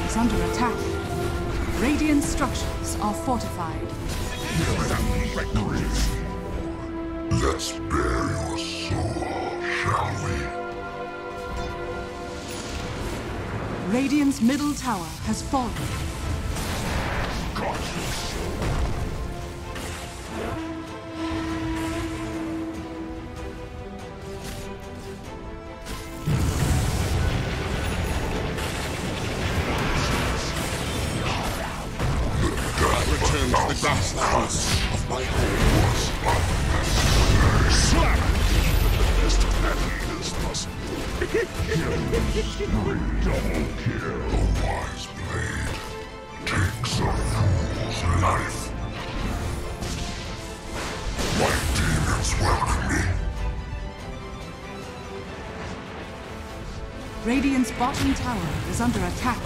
is under attack. Radiant structures are fortified. Let's bare your soul, shall we? Radiant's middle tower has fallen. Return to the grasslands of my home. Slap! As heavy as possible. Double kill. A wise blade takes a fool's life. My demons welcome me. Radiant's bottom tower is under attack.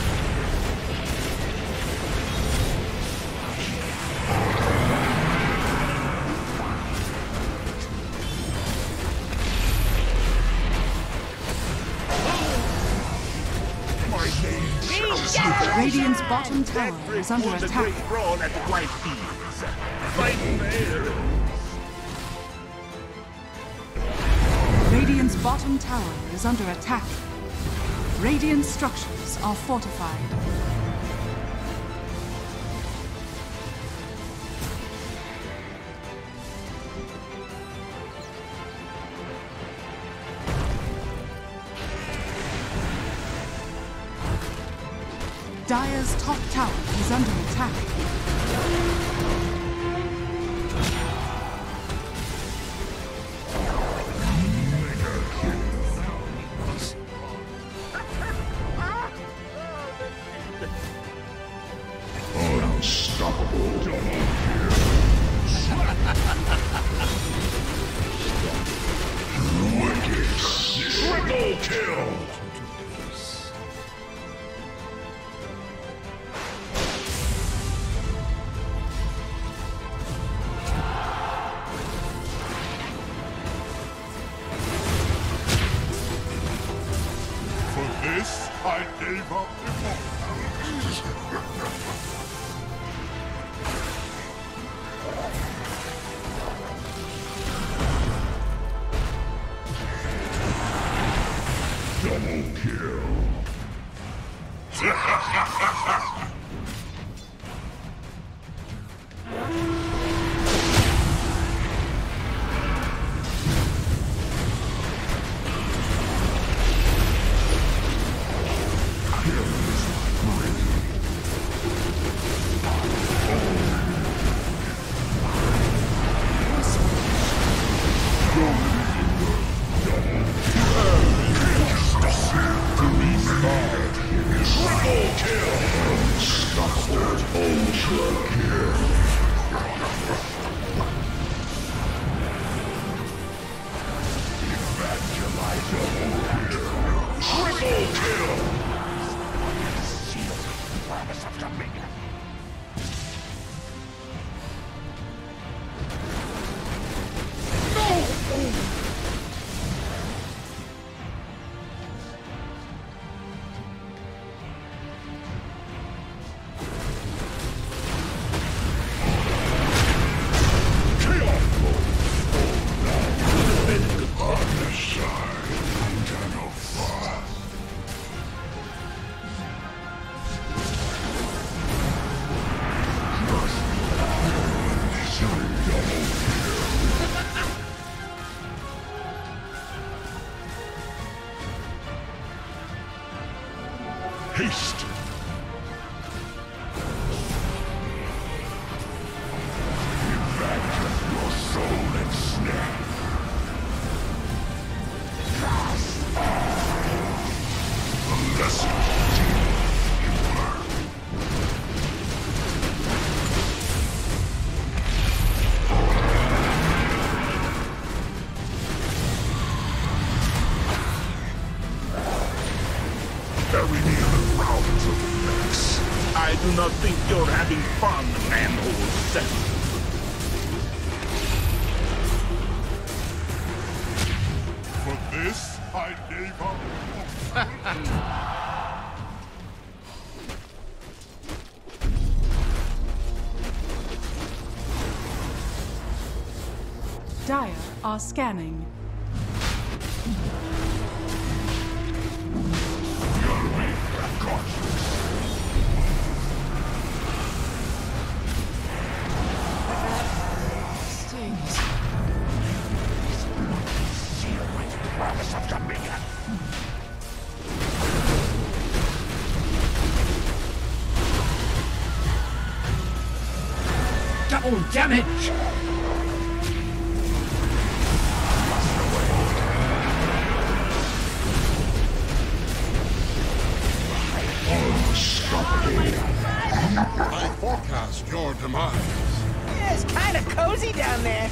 Radiant's bottom tower is under attack. Radiant's bottom tower is under attack. Radiant structures are fortified. Dire's top tower is under attack. Unstoppable double kill. Wicked triple kill. This I gave up double kill. Haste! Imagine your soul and snare. A lesson you learn. Bury me in the grounds of Vex. I do not think you're having fun, manhole set. For this, I gave up. Dire are scanning. Double damage! I forecast your demise. Yeah, it's kind of cozy down there.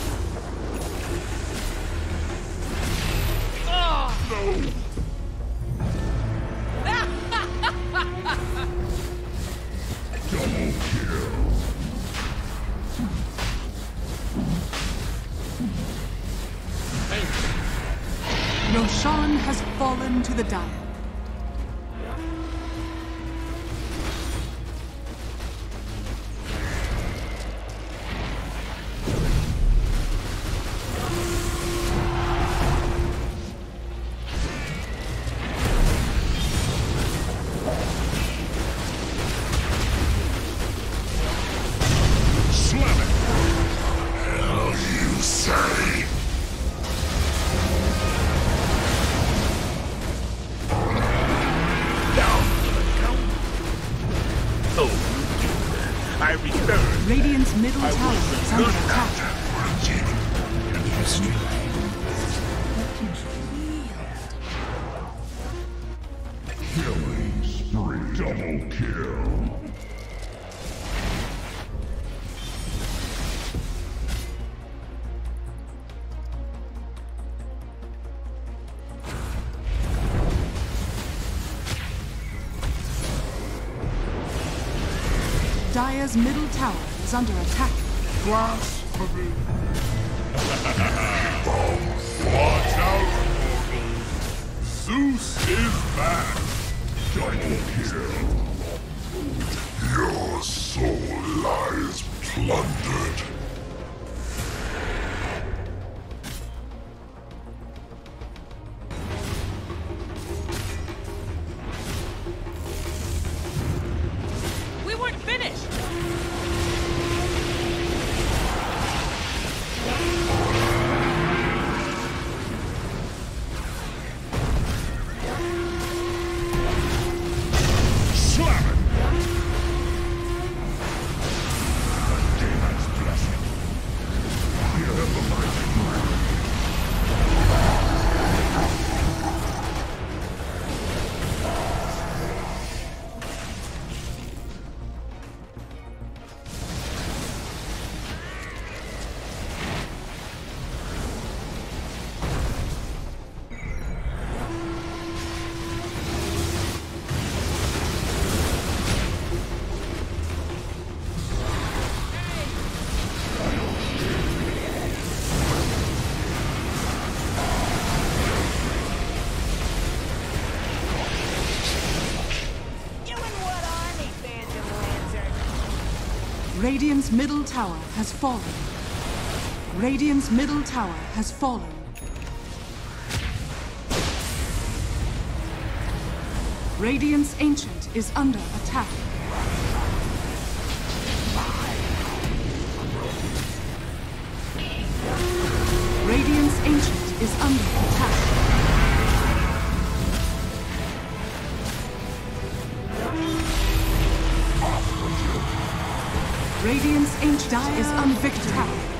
No! Double kill. Roshan has fallen to the Dire. Slam it! Hell you say? I return. Radiant's middle I tower was is a under good attack. Killing spree. Double kill. Dire's middle tower is under attack. Blasphemy. Watch out, mortals. Zeus is back. Double kill. Your soul lies plundered. We weren't finished! Slam it! Demon's blessing. Hear the mighty word. You in what army, Phantom Lancer? Radiant's middle tower has fallen. Radiant's middle tower has fallen. Radiant's Ancient is under attack. Radiant's Ancient is under attack. Radiant's Ancient is under attack.